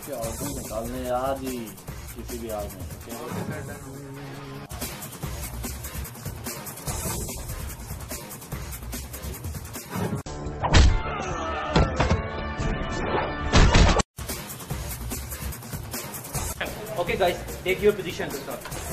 इसके आउटपुट निकालने यार जी किसी भी हाल में। Okay guys, take your position to start.